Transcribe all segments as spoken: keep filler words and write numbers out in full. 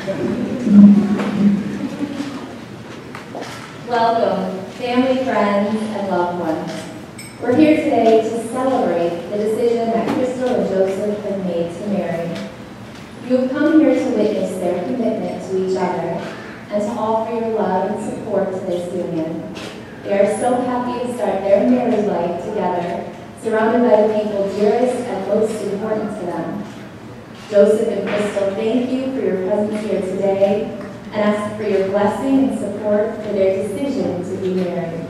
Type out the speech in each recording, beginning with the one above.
Welcome, family, friends, and loved ones. We're here today to celebrate the decision that Crystal and Joseph have made to marry. You have come here to witness their commitment to each other and to offer your love and support to this union. They are so happy to start their married life together, surrounded by the people dearest and most important to them. Joseph and Crystal, thank you for your presence here today and ask for your blessing and support for their decision to be married.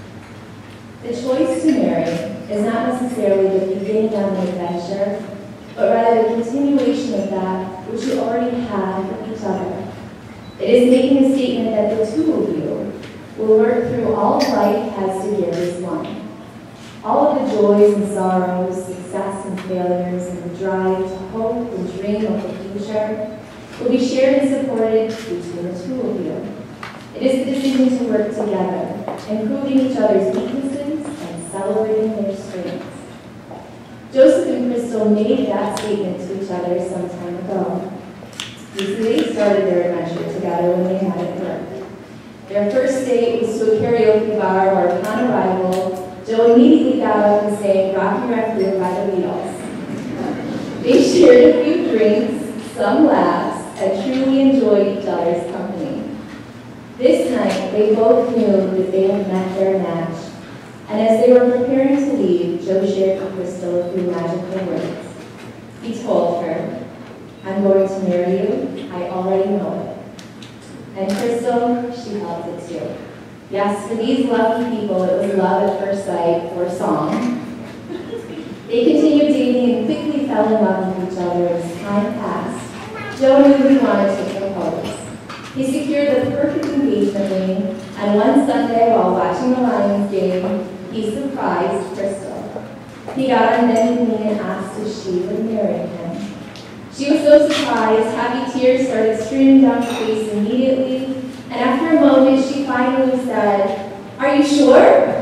The choice to marry is not necessarily the beginning of an adventure, but rather the continuation of that which you already have with each other. It is making a statement that the two of you will work through all life has to give as one. All of the joys and sorrows, success and failures, and the drive to hope and dream of the future will be shared and supported between the two of you. It is the decision to work together, improving each other's weaknesses and celebrating their strengths. Joseph and Crystal made that statement to each other some time ago. You see, they started their adventure together when they had at work. Their first date was to a karaoke bar where, upon arrival, Joe immediately got up and sang Rocky Raccoon by the Beatles. They shared a few drinks, some laughs, and truly enjoyed each other's company. This night, they both knew that they had met their match, and as they were preparing to leave, Joe shared with Crystal a few magical words. He told her, "I'm going to marry you, I already know it." And Crystal, she felt it too. Yes, for these lucky people, it was love at first sight or song. They continued dating and quickly fell in love with each other as time passed. Joe knew he wanted to propose. He secured the perfect engagement ring, and one Sunday while watching the Lions game, he surprised Crystal. He got on bended knee and asked if she would marry him. She was so surprised, happy tears started streaming down her face immediately, and after a moment, she finally said, "Are you sure?"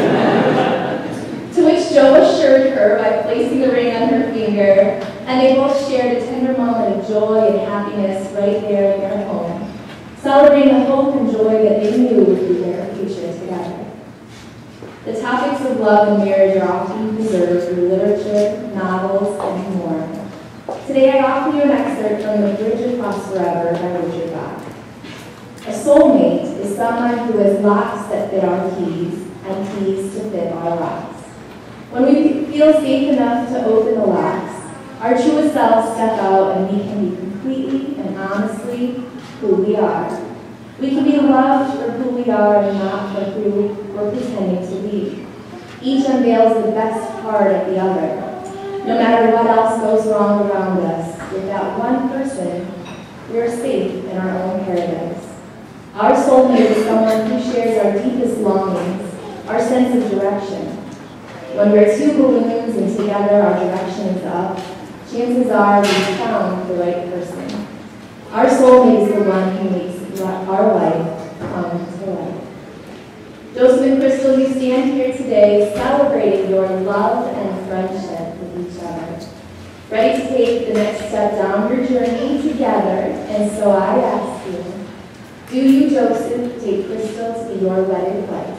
To which Joe assured her by placing the ring on her finger, and they both shared a tender moment of joy and happiness right there in their home, celebrating the hope and joy that they knew would be their future together. The topics of love and marriage are often preserved through literature, novels, and more. Today I offer you an excerpt from The Bridge Across Forever by Richard Bach. A soulmate is someone who has locks that fit our keys and keys to fit our locks. When we feel safe enough to open the locks, our truest selves step out and we can be completely and honestly who we are. We can be loved for who we are and not for who we're pretending to be. Each unveils the best part of the other. No matter what else goes wrong around us, with that one person, we are safe in our own paradise. Our soulmate is someone who shares our deepest longings, our sense of direction. When we're two balloons and together our direction is up, chances are we've found the right person. Our soulmate is the one who makes our life come to life. Joseph and Crystal, you stand here today celebrating your love and friendship with each other, ready to take the next step down your journey together, and so I ask you, do you, Joseph, take Crystal to be your wedded wife?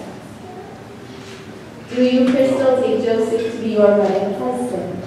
Do you, Crystal, take Joseph to be your wedded husband?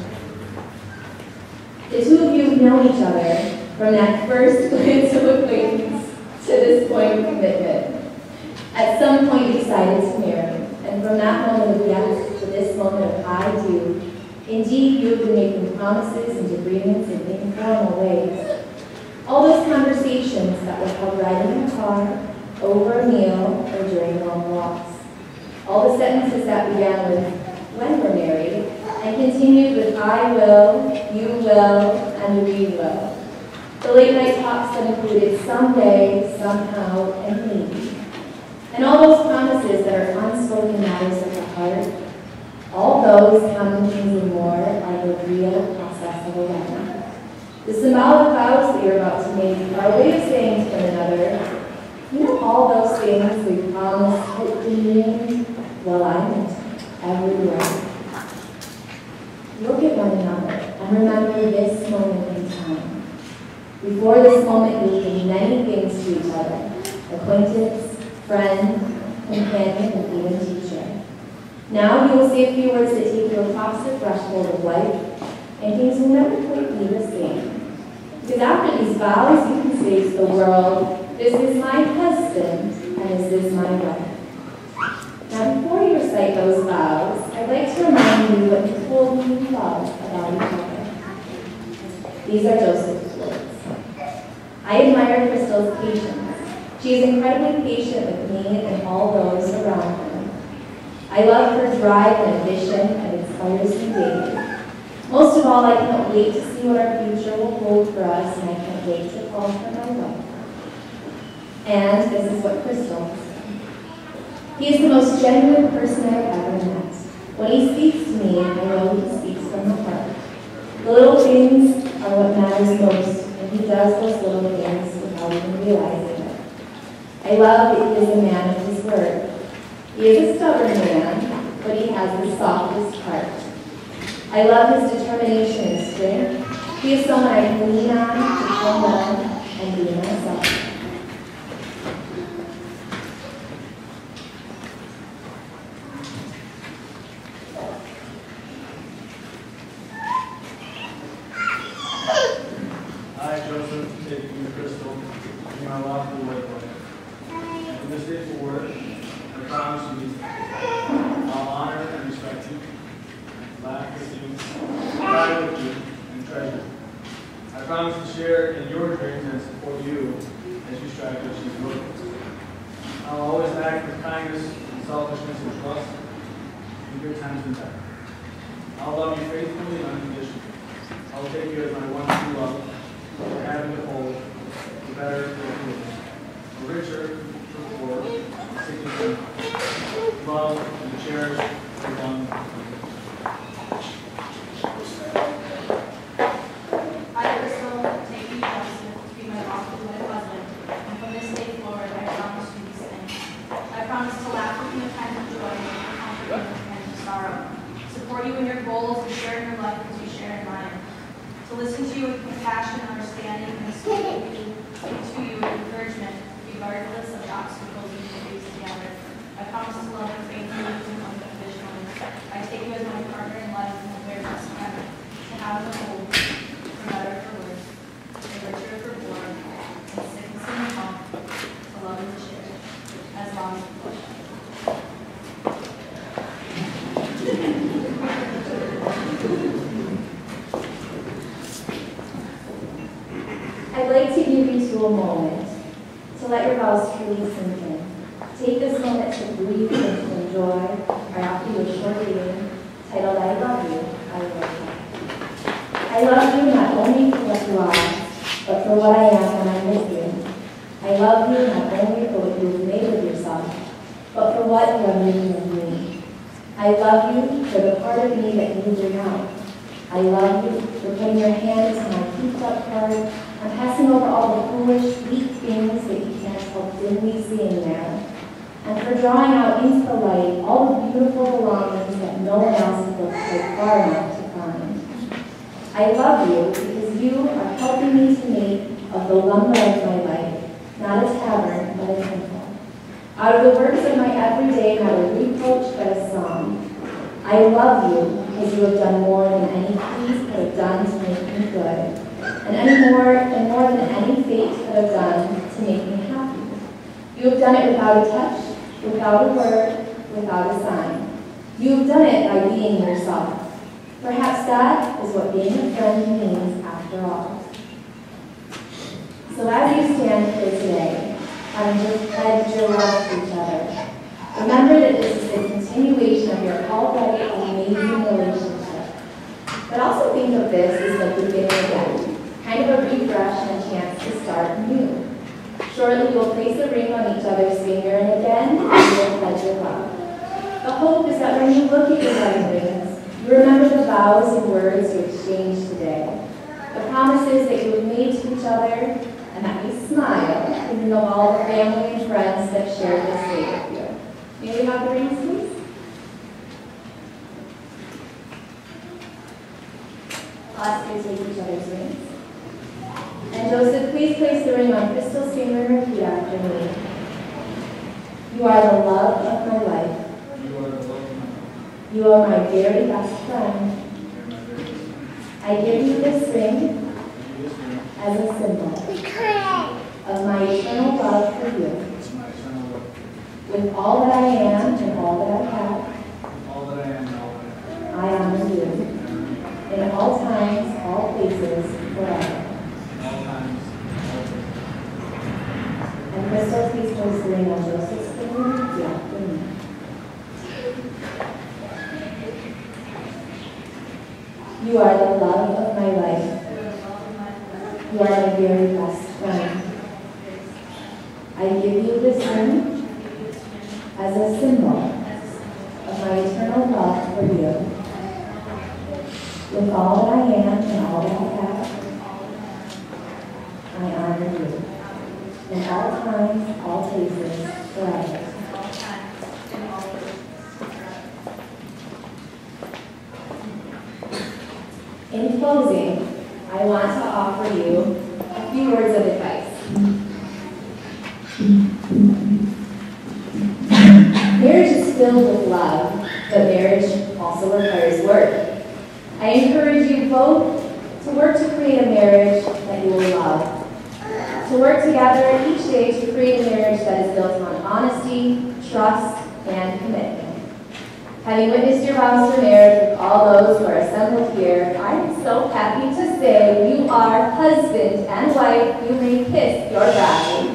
The two of you have known each other from that first glance of acquaintance to this point of commitment. At some point you decided to marry, and from that moment of yes to this moment of I do, indeed you have been making promises and agreements in informal ways. All those conversations that were held riding in a car, over a meal, or during long walks. All the sentences that began with, when we're married, and continued with I will, you will, and we will. The late night talks that included someday, somehow, and maybe. And all those promises that are unspoken matters of the heart, all those common things and more are the real process of a wedding. The symbolic vows that you're about to make are a way of saying to one another, you know all those things we promised hope in you? Well, I meant every word. Look at one another and remember this moment in time. Before this moment, you've been many things to each other: acquaintance, friend, companion, and even teacher. Now you will say a few words that take you across the threshold of life, and things will never quite be the same. Because after these vows, you can say to the world, "This is my husband, and this is my wife." Now, before you recite those vows, I'd like to remind you what you told me you love about each other. These are Joseph's words. "I admire Crystal's patience. She is incredibly patient with me and all those around her. I love her drive and ambition and inspires me daily. Most of all, I can't wait to see what our future will hold for us, and I can't wait to call her my wife." And this is what Crystal said. "He is the most genuine person I have ever met. When he speaks to me, I know he speaks from the heart. The little things are what matters most, and he does those little things without even realizing it. I love that he is a man of his word. He is a stubborn man, but he has the softest heart. I love his determination and strength. He is someone I can lean on to come on and be myself." I, Joseph, take you, Crystal, to my lawful wife. And from this day forward, I promise you, I'll honor and respect you, laugh with you, cry with you, and treasure you. I promise to share in your dreams and support you as you strive to achieve your goals. I'll always act with kindness, selfishness, and trust in good times and bad. I'll love you faithfully and unconditionally. I'll take you as my one true love, for having the whole, the better for the good, the richer for the poor, seeking for love and cherish for one. I, Crystal, take you, Joseph, to be my lawful wife husband, and from this day forward, I promise you these things. I promise to laugh with you in times of joy, and comfort you in times of sorrow, support you in your goals, and share in your life as you share in mine. To listen to you with compassion, understanding, and speak to you, speak to you with encouragement, regardless of the obstacles we face together. I promise to love and faithfully and unconditionally. I take you as my partner in life and will bear this forever. To have the whole, for better or for worse, for richer or for poor, in sickness and in health, to love and to share, as long as we push. I'd like to give you to a moment to let your vows truly sink in. Take this moment to breathe and to enjoy. I offer you a short reading titled "I Love You, I Love You." I love you not only for what you are, but for what I am when I'm with you. I love you not only for what you've made of yourself, but for what you are making of me. I love you for the part of me that you bring out. I love you for putting your hand to my heaped up heart and passing over all the foolish, weak things that you can't help dimly seeing there, and for drawing out into the light all the beautiful belongings that no one else has looked quite far enough to find. I love you because you are helping me to make of the lumber of my life not a tavern, but a temple. Out of the works of my everyday, not a reproach, but a song. I love you because you have done more than any pleas could have done to make me good, and any more and more than any fate could have done to make me happy. You have done it without a touch, without a word, without a sign. You have done it by being yourself. Perhaps that is what being a friend means after all. So as you stand here today, having just pledged your love to each other, remember that this is a continuation of your already amazing relationship. But also think of this as the beginning again, kind of a refresh and a chance to start new. Shortly, you'll place a ring on each other's finger, and again, you will pledge your love. The hope is that when you look at your wedding rings, you remember the vows and words you exchanged today, the promises that you have made to each other, and that you smile, thinking of all the family and friends that shared this day with you. May we have the rings, please? Last, we take each other's rings. And Joseph, please place the ring on Crystal's finger and repeat after me. You are the love of my life. You are the love of my life. You are my very best friend. You're my very best friend. I give you this ring I give you this ring as a symbol of my eternal love for you. as my eternal love. With all that I am and all that I have, All that I am and all that I I honor you. am. In all times, all places, forever. All times, all places. And Crystal, please place the ring on Joseph's finger and repeat after me. You are the love of my life. You are my very best friend. I give you this ring as a symbol of my eternal love for you. With all that I am and all that I have, I honor you. In all times, all places, forever. In closing, I want to offer you a few words of advice. Marriage is filled with love, but marriage also requires work. I encourage you both to work to create a marriage that you will love. To work together each day to create a marriage that is built on honesty, trust, and commitment. Having witnessed your vows for marriage with all those who are assembled here, I am so happy to say you are husband and wife. You may kiss your bride.